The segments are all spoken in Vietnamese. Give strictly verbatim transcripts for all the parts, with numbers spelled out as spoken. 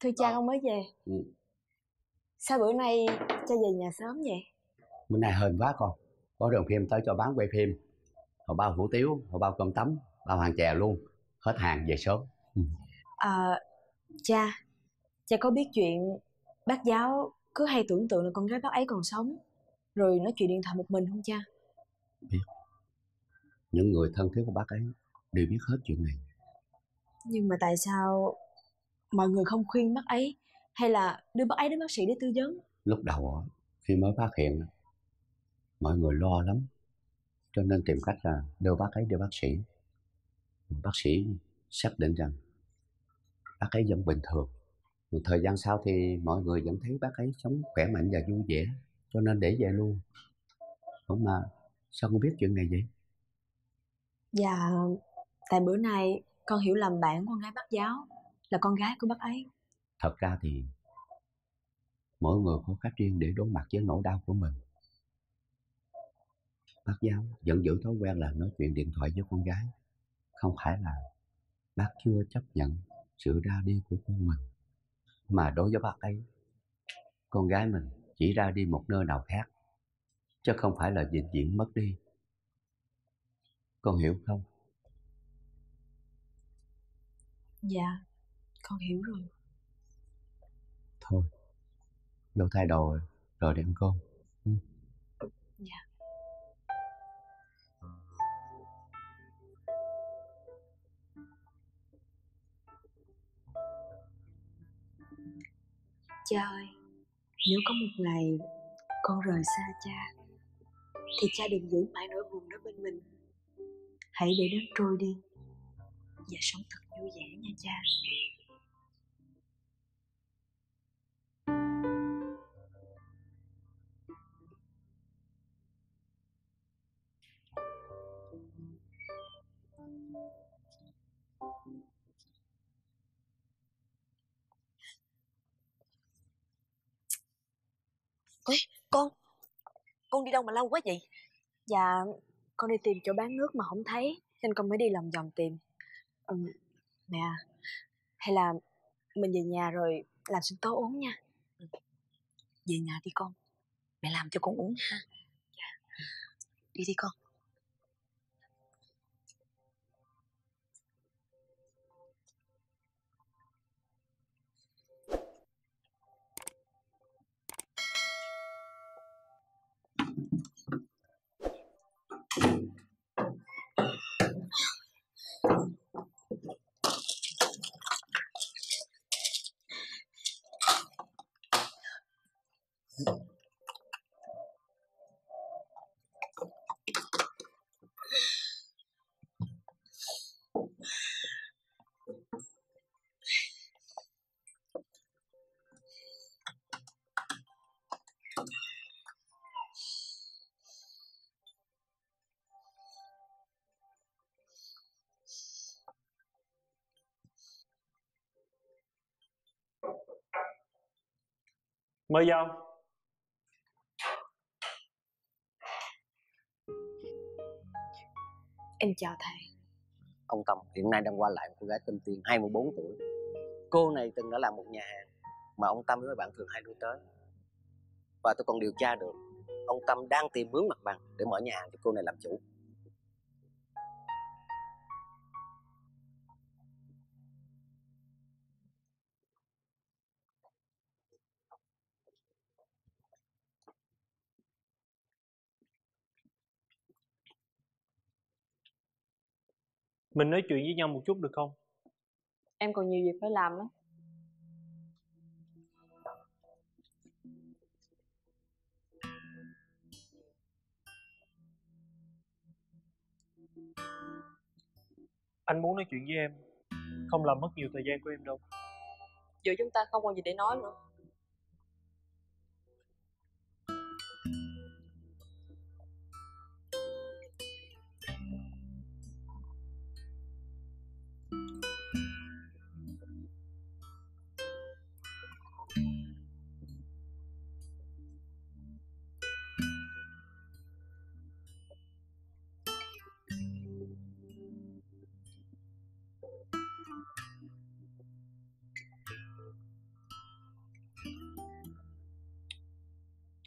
Thưa cha, con mới về. Ừ. Sao bữa nay cha về nhà sớm vậy? Bữa nay hên quá con. Có đoàn phim tới cho bán quay phim. Họ bao hủ tiếu, họ bao cơm tấm, bao hàng chè luôn. Hết hàng về sớm. Ừ. À, cha, cha có biết chuyện bác giáo cứ hay tưởng tượng là con gái bác ấy còn sống, rồi nói chuyện điện thoại một mình không cha? Biết. Những người thân thiết của bác ấy đều biết hết chuyện này. Nhưng mà tại sao mọi người không khuyên bác ấy, hay là đưa bác ấy đến bác sĩ để tư vấn? Lúc đầu khi mới phát hiện, mọi người lo lắm, cho nên tìm cách là đưa bác ấy đi bác sĩ. Bác sĩ xác định rằng bác ấy vẫn bình thường. Một thời gian sau thì mọi người vẫn thấy bác ấy sống khỏe mạnh và vui vẻ, cho nên để về luôn. Không mà sao con biết chuyện này vậy? Dạ, tại bữa nay con hiểu lầm bạn con gái bác giáo là con gái của bác ấy. Thật ra thì mỗi người có cách riêng để đối mặt với nỗi đau của mình. Bác giáo vẫn giữ thói quen là nói chuyện điện thoại với con gái. Không phải là bác chưa chấp nhận sự ra đi của con mình, mà đối với bác ấy, con gái mình chỉ ra đi một nơi nào khác, chứ không phải là vĩnh viễn mất đi. Con hiểu không? Dạ, con hiểu rồi. Thôi, vô thay đồ rồi đi ăn cơm. Ừ. Dạ. Cha ơi, nếu có một ngày con rời xa cha, thì cha đừng giữ mãi nỗi buồn đó bên mình. Hãy để nó trôi đi và sống thật vui vẻ nha cha. Ôi, con Con đi đâu mà lâu quá vậy? Dạ, con đi tìm chỗ bán nước mà không thấy, nên con mới đi lòng vòng tìm. ừ, Mẹ à, hay là mình về nhà rồi làm sinh tố uống nha. Về nhà đi con, mẹ làm cho con uống ha. Đi đi con. Mời vào. Em chào thầy. Ông Tâm hiện nay đang qua lại một cô gái tên Tiên, hai mươi bốn tuổi. Cô này từng đã làm một nhà hàng mà ông Tâm với mấy bạn thường hay lui tới. Và tôi còn điều tra được ông Tâm đang tìm mướn mặt bằng để mở nhà hàng cho cô này làm chủ. Mình nói chuyện với nhau một chút được không? Em còn nhiều việc phải làm lắm. Anh muốn nói chuyện với em, không làm mất nhiều thời gian của em đâu. Giờ chúng ta không còn gì để nói nữa.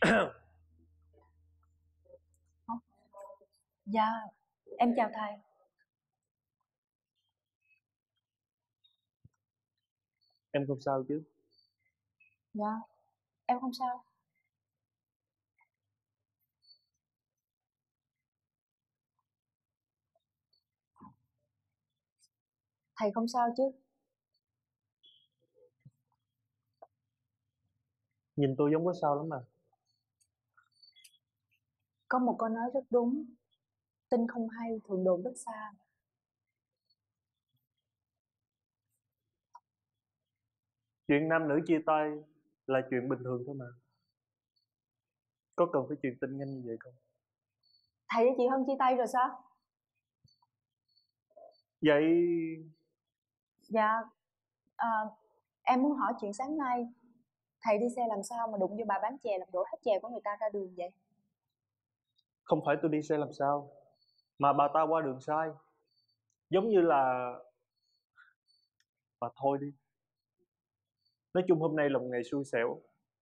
Dạ, em chào thầy. Em không sao chứ? Dạ, em không sao. Thầy không sao chứ? Nhìn tôi giống có sao lắm mà. Có một câu nói rất đúng, tin không hay thường đồn rất xa. Chuyện nam nữ chia tay là chuyện bình thường thôi mà. Có cần phải truyền tin nhanh như vậy không? Thầy với chị Hân chia tay rồi sao? Vậy Dạ, à, em muốn hỏi chuyện sáng nay. Thầy đi xe làm sao mà đụng vô bà bán chè làm đổ hết chè của người ta ra đường vậy? không phải tôi đi xe làm sao, mà bà ta qua đường sai. Giống như là... Mà thôi đi. Nói chung hôm nay là một ngày xui xẻo.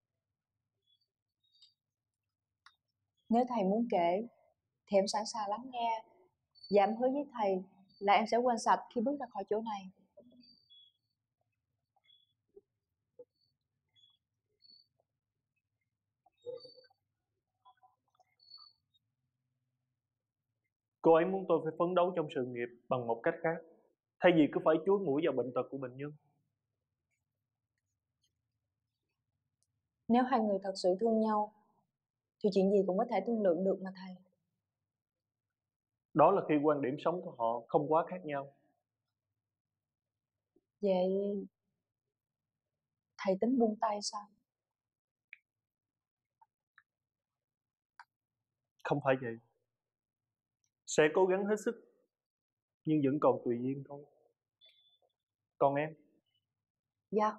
Nếu thầy muốn kể thì em sẵn sàng lắng nghe. Và em hứa với thầy là em sẽ quên sạch khi bước ra khỏi chỗ này. Cô ấy muốn tôi phải phấn đấu trong sự nghiệp bằng một cách khác, thay vì cứ phải chúi mũi vào bệnh tật của bệnh nhân. Nếu hai người thật sự thương nhau thì chuyện gì cũng có thể thương lượng được mà thầy. Đó là khi quan điểm sống của họ không quá khác nhau. Vậy thầy tính buông tay sao? Không phải vậy. Sẽ cố gắng hết sức, nhưng vẫn còn tùy duyên thôi. Còn em? Dạ.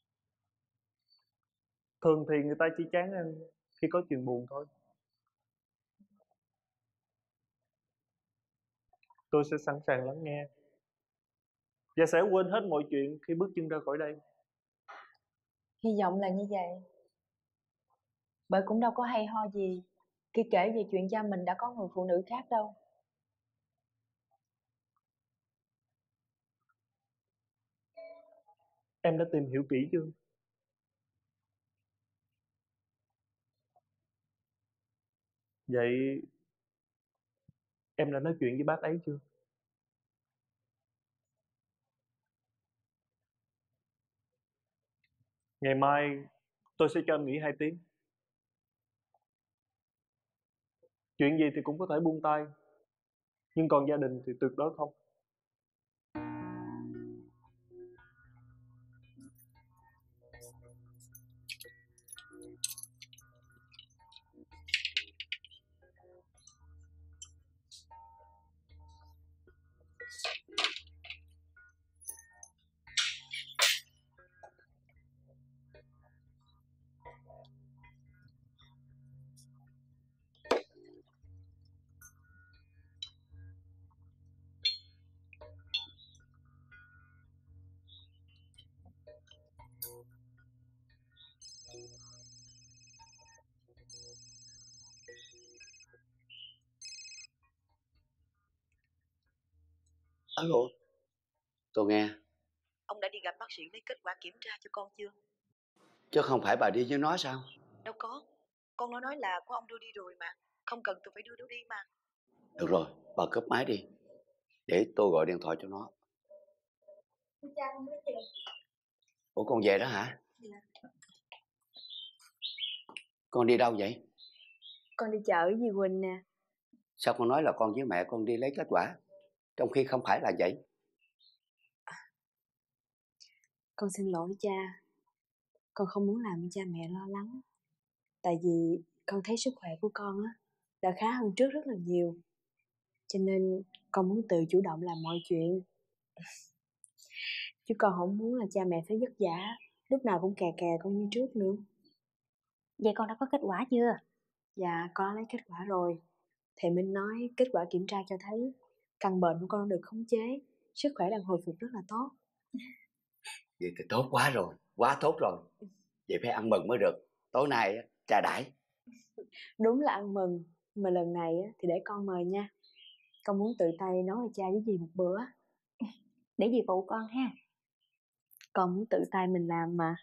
Thường thì người ta chỉ chán ăn khi có chuyện buồn thôi. Tôi sẽ sẵn sàng lắng nghe và sẽ quên hết mọi chuyện khi bước chân ra khỏi đây. Hy vọng là như vậy. Bởi cũng đâu có hay ho gì khi kể về chuyện cha mình đã có người phụ nữ khác đâu. Em đã tìm hiểu kỹ chưa? Vậy em đã nói chuyện với bác ấy chưa? Ngày mai tôi sẽ cho em nghỉ hai tiếng. Chuyện gì thì cũng có thể buông tay, nhưng còn gia đình thì tuyệt đối không. Alo, tôi nghe. Ông đã đi gặp bác sĩ lấy kết quả kiểm tra cho con chưa? Chứ không phải bà đi với nó sao? Đâu có. Con nó nói là của ông đưa đi rồi mà. Không cần tôi phải đưa nó đi mà. Được rồi, bà cúp máy đi, để tôi gọi điện thoại cho nó. Cha con nói gì? Ủa con về đó hả? Dạ. Con đi đâu vậy? Con đi chợ với dì Quỳnh nè. Sao con nói là con với mẹ con đi lấy kết quả, trong khi không phải là vậy? Con xin lỗi cha. Con không muốn làm cha mẹ lo lắng. Tại vì con thấy sức khỏe của con á đã khá hơn trước rất là nhiều. Cho nên con muốn tự chủ động làm mọi chuyện. Chứ con không muốn là cha mẹ phải vất vả, lúc nào cũng kè kè con như trước nữa. Vậy con đã có kết quả chưa? Dạ, con đã lấy kết quả rồi. Thầy Minh nói kết quả kiểm tra cho thấy căn bệnh của con được khống chế, sức khỏe đang hồi phục rất là tốt. Vậy thì tốt quá rồi, quá tốt rồi. Vậy phải ăn mừng mới được. Tối nay trà đãi. Đúng là ăn mừng, mà lần này á, thì để con mời nha. Con muốn tự tay nấu cho cha với dì một bữa. Để dì phụ con ha. Con muốn tự tay mình làm mà.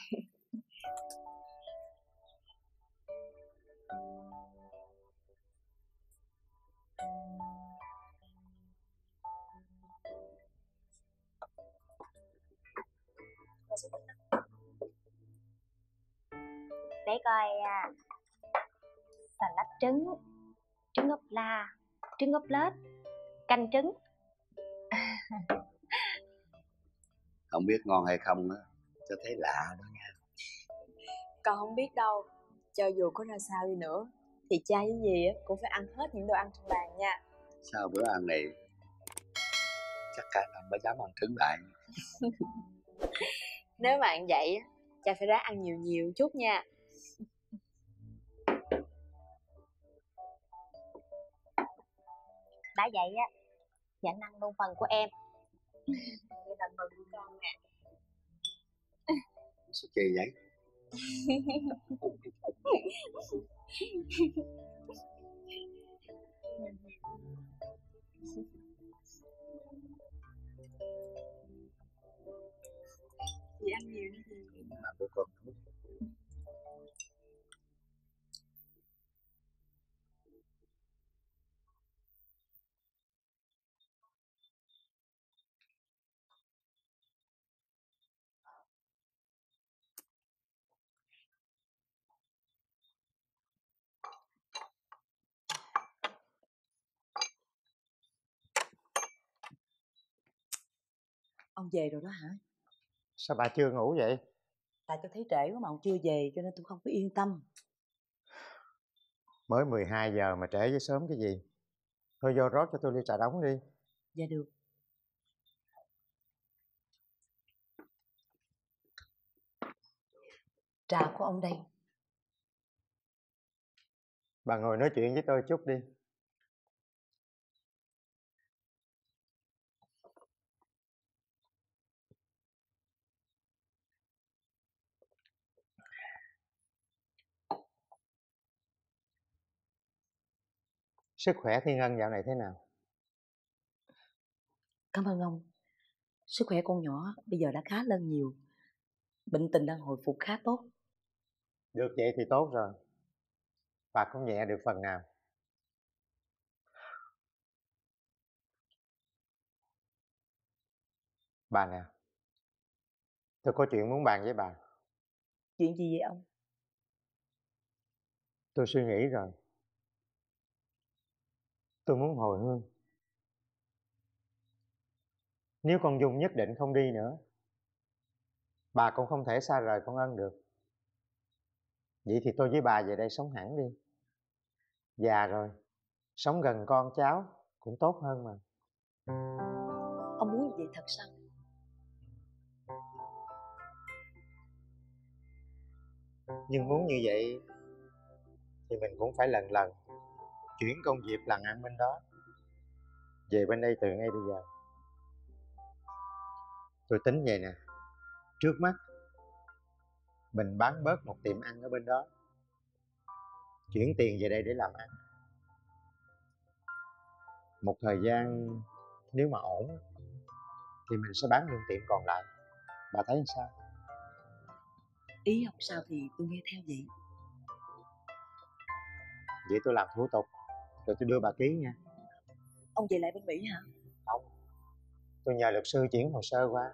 Để coi à, xà lách trứng, trứng ốp la, trứng ốp lết, canh trứng. Không biết ngon hay không á, cho thấy lạ đó nha. Con không biết đâu, cho dù có ra sao đi nữa thì cha với dì á, cũng phải ăn hết những đồ ăn trên bàn nha. Sau bữa ăn này chắc cả năm mới dám ăn trứng lại. Nếu mà ăn vậy á, cha phải ráng ăn nhiều nhiều chút nha. Đã vậy á, thì anh ăn luôn phần của em. Đây là phần của con nè. Sao kỳ vậy? Dì ăn nhiều đi dì. Mà của con Ông về rồi đó hả? Sao bà chưa ngủ vậy? Tại tôi thấy trễ quá mà ông chưa về cho nên tôi không có yên tâm. Mới mười hai giờ mà trễ với sớm cái gì? Thôi vô rót cho tôi ly trà đóng đi. Dạ được. Trà của ông đây. Bà ngồi nói chuyện với tôi chút đi. Sức khỏe Thiên Ân dạo này thế nào? Cảm ơn ông. Sức khỏe con nhỏ bây giờ đã khá lên nhiều. Bệnh tình đang hồi phục khá tốt. Được vậy thì tốt rồi. Bà cũng nhẹ được phần nào. Bà nè, tôi có chuyện muốn bàn với bà. Chuyện gì vậy ông? Tôi suy nghĩ rồi. Tôi muốn hồi hương. Nếu con Dung nhất định không đi nữa, bà cũng không thể xa rời con Ân được. Vậy thì tôi với bà về đây sống hẳn đi. Già rồi, sống gần con cháu cũng tốt hơn mà. Ông muốn như vậy thật sao? Nhưng muốn như vậy thì mình cũng phải lần lần chuyển công việc làm ăn bên đó về bên đây từ ngay bây giờ. Tôi tính vậy nè. Trước mắt mình bán bớt một tiệm ăn ở bên đó, chuyển tiền về đây để làm ăn. Một thời gian nếu mà ổn thì mình sẽ bán luôn tiệm còn lại. Bà thấy sao? Ý ông sao thì tôi nghe theo vậy. Vậy tôi làm thủ tục rồi tôi đưa bà ký nha. Ông về lại bên Mỹ hả? Không, tôi nhờ luật sư chuyển hồ sơ qua.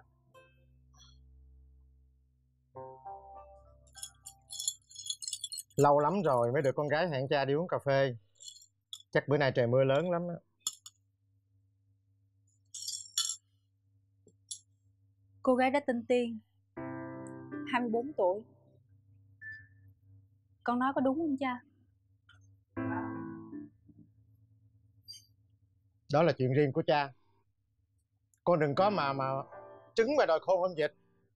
Lâu lắm rồi mới được con gái hẹn cha đi uống cà phê. Chắc bữa nay trời mưa lớn lắm đó. Cô gái đó tên Tiên, hai mươi bốn tuổi. Con nói có đúng không cha? Đó là chuyện riêng của cha. Con đừng có mà mà trứng mà đòi khôn hơn vịt.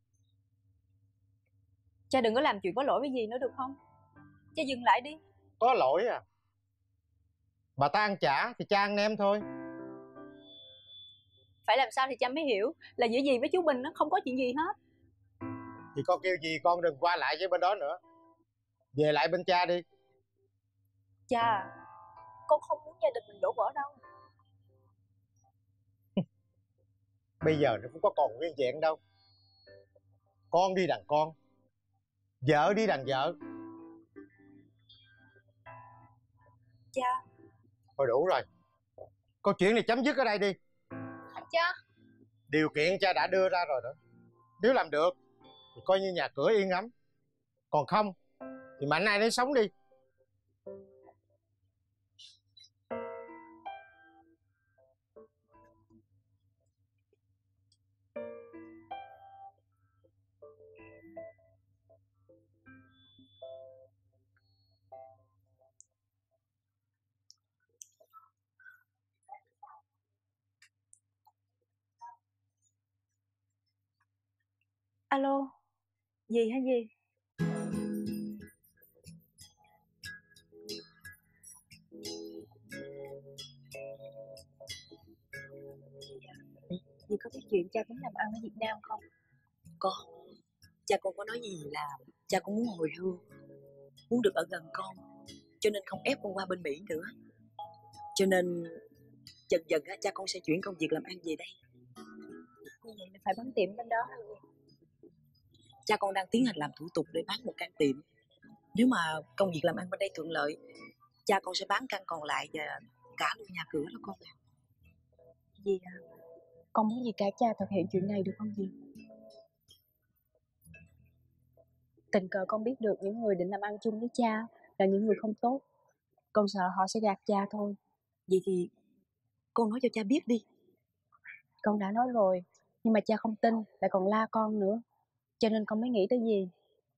Cha đừng có làm chuyện có lỗi với gì nữa được không? Cha dừng lại đi. Có lỗi à? Bà ta ăn chả thì cha ăn nem thôi. Phải làm sao thì cha mới hiểu là giữa dì với chú Bình nó không có chuyện gì hết. Thì con kêu gì con đừng qua lại với bên đó nữa. Về lại bên cha đi. Cha, con không muốn gia đình mình đổ vỡ đâu. Bây giờ nó cũng có còn nguyên vẹn đâu. Con đi đằng con, vợ đi đằng vợ. Cha. Thôi đủ rồi, câu chuyện này chấm dứt ở đây đi. Cha. Điều kiện cha đã đưa ra rồi đó. Nếu làm được thì coi như nhà cửa yên ấm, còn không thì mạnh ai nấy sống đi. Alo, gì hả gì? Dì có biết chuyện cha muốn làm ăn ở Việt Nam không? Có. Cha con có nói gì là cha con muốn hồi hương, muốn được ở gần con, cho nên không ép con qua bên Mỹ nữa. Cho nên dần dần cha con sẽ chuyển công việc làm ăn về đây. Như vậy là phải bán tiệm bên đó hả gì? Cha con đang tiến hành làm thủ tục để bán một căn tiệm. Nếu mà công việc làm ăn bên đây thuận lợi, cha con sẽ bán căn còn lại và cả luôn nhà cửa đó con ạ. Dì à, con muốn dì cả cha thực hiện chuyện này được không dì? Tình cờ con biết được những người định làm ăn chung với cha là những người không tốt. Con sợ họ sẽ gạt cha thôi. Vậy thì con nói cho cha biết đi. Con đã nói rồi, nhưng mà cha không tin, lại còn la con nữa. Cho nên con mới nghĩ tới dì.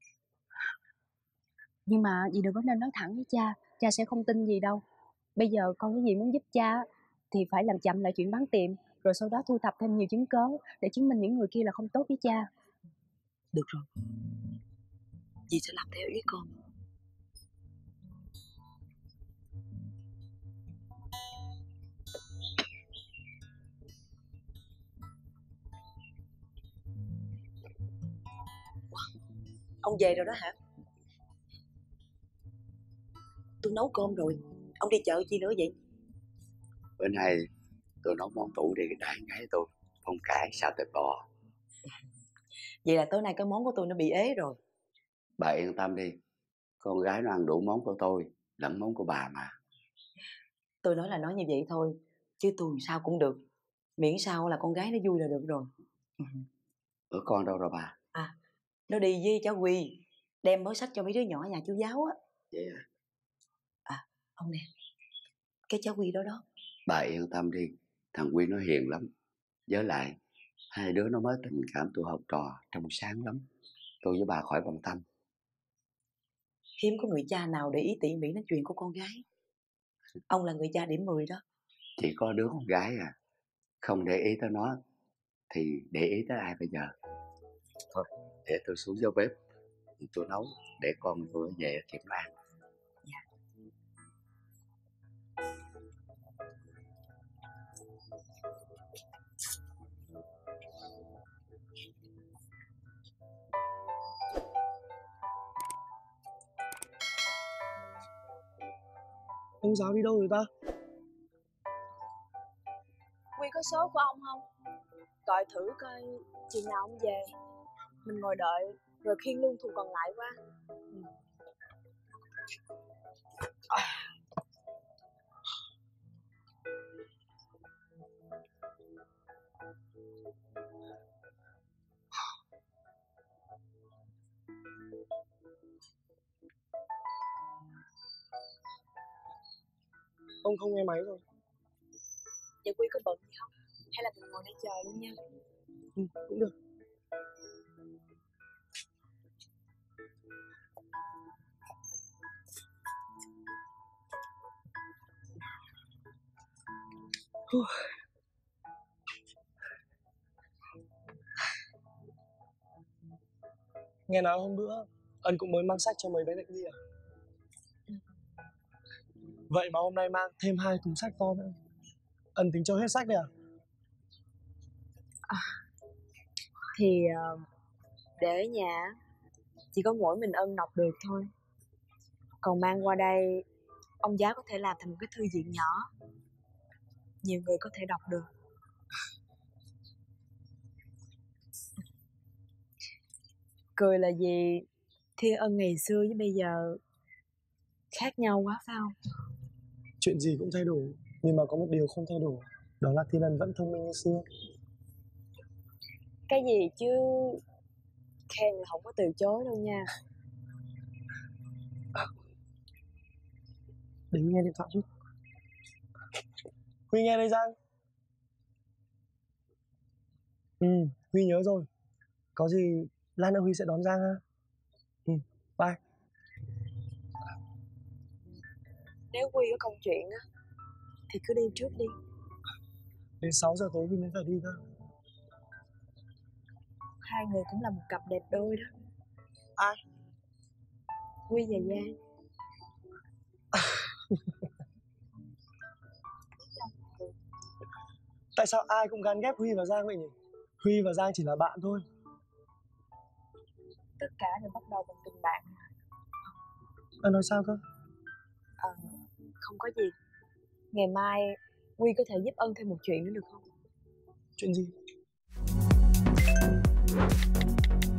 Nhưng mà dì đừng có nên nói thẳng với cha, cha sẽ không tin gì đâu. Bây giờ con với dì muốn giúp cha thì phải làm chậm lại chuyện bán tiệm, rồi sau đó thu thập thêm nhiều chứng cớ để chứng minh những người kia là không tốt với cha. Được rồi, dì sẽ làm theo ý con. Ông về rồi đó hả? Tôi nấu cơm rồi. Ông đi chợ chi nữa vậy? Bữa nay tôi nấu món tủ để đại gái tôi, phong cải xào thịt bò. Vậy là tối nay cái món của tôi nó bị ế rồi. Bà yên tâm đi, con gái nó ăn đủ món của tôi lẫn món của bà mà. Tôi nói là nói như vậy thôi, chứ tôi sao cũng được, miễn sao là con gái nó vui là được rồi. Bữa con đâu rồi bà? À, nó đi với cháu Quy, đem mới sách cho mấy đứa nhỏ nhà chú giáo á. Vậy à? À, ông nè, cái cháu Quy đó đó. Bà yên tâm đi, thằng Quy nó hiền lắm. Với lại hai đứa nó mới tình cảm tụi học trò trong sáng lắm. Tôi với bà khỏi bận tâm. Hiếm có người cha nào để ý tỉ mỉ đến chuyện của con gái. Ông là người cha điểm mười đó. Chỉ có đứa con gái à, không để ý tới nó thì để ý tới ai bây giờ? Thôi, để tôi xuống vô bếp, tôi nấu để con tôi về kiểm tra. Dạ. Ông giáo đi đâu rồi ta? Quy có số của ông không? Gọi thử coi chừng nào ông về. Mình ngồi đợi rồi khiêng luôn thùng còn lại qua. Ừ. Ông không nghe máy rồi. Vậy Quy có bận gì không? Hay là mình ngồi đây chờ luôn nha? Ừ, cũng được. Nghe nói hôm bữa Ân cũng mới mang sách cho mấy bé Định đi à? Vậy mà hôm nay mang thêm hai thùng sách to nữa. Ân tính cho hết sách đây à? À thì uh, để ở nhà chỉ có mỗi mình Ân đọc được thôi. Còn mang qua đây ông giáo có thể làm thành một cái thư viện nhỏ, nhiều người có thể đọc được. Cười là vì Thiên Ân ngày xưa với bây giờ khác nhau quá phải không? Chuyện gì cũng thay đổi, nhưng mà có một điều không thay đổi, đó là Thiên Ân vẫn thông minh như xưa. Cái gì chứ khen là không có từ chối đâu nha. Để Huy nghe điện thoại chút. Huy nghe đây Giang. Ừ, Huy nhớ rồi. Có gì lát nữa Huy sẽ đón Giang ha. Ừ, bye. Nếu Huy có công chuyện á thì cứ đi trước đi. Đến sáu giờ tối Huy mới phải đi cơ. Hai người cũng là một cặp đẹp đôi đó. Ai? Huy và Giang. Tại sao ai cũng gán ghép Huy và Giang vậy nhỉ? Huy và Giang chỉ là bạn thôi. Tất cả đều bắt đầu bằng tình bạn. Anh nói sao cơ? À, không có gì. Ngày mai Huy có thể giúp Ân thêm một chuyện nữa được không? Chuyện gì?